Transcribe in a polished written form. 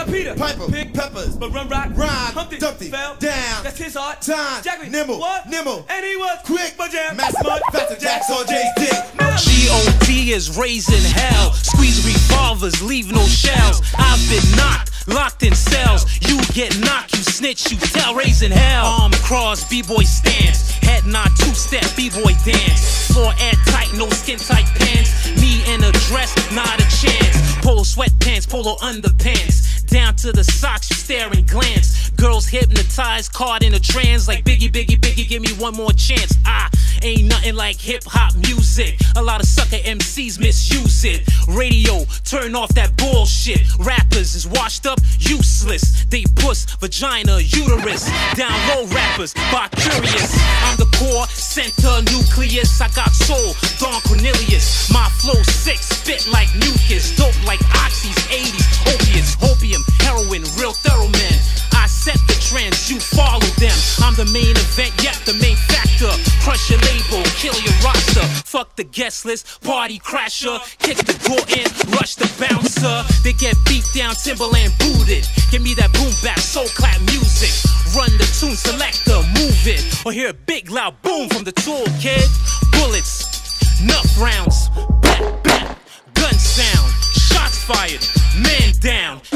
Peter, Piper, Pick, Peppers, but Run Rock, Rhyme, Humpty, Dumpty, fell down, that's his heart. time, Jackie, nimble, what? nimble, And he was quick, but jam, master, mud, faster, Jacks on Jay's dick. G.O.D. is raising hell. Squeeze revolvers, leave no shells. I've been knocked, locked in cells. You get knocked, you snitch, you tell. Raising hell. Arm cross, b-boy stance. Head nod, two-step, b-boy dance. Floor airtight, no skin-tight pants. Me in a dress, not a chance. Polo sweatpants, polo underpants. Down to the socks, you stare and glance. Girls hypnotized, caught in a trance. Like Biggie, Biggie, Biggie, give me one more chance. Ain't nothing like hip-hop music. A lot of sucker MCs misuse it. Radio, turn off that bullshit. Rappers is washed up, useless. They puss, vagina, uterus. Down low rappers, by curious. I'm the core, center, nucleus. I got soul, Don Cornelius. My flow sick, spit like mucus. Dope like oxys, 80s, opiates, opium, heroin, real thorough men. I set the trends, you follow them. I'm the main event, yet the main factor. Crush your label, kill your roster. Fuck the guest list, party crasher. Kick the door in, rush the bouncer. They get beat down, Timberland booted. Give me that boom back, soul clap music. Run the tune selector, move it. Or hear a big loud boom from the tool, kid. Bullets, enough rounds, bat, bat, gun sound. Shots fired, man down.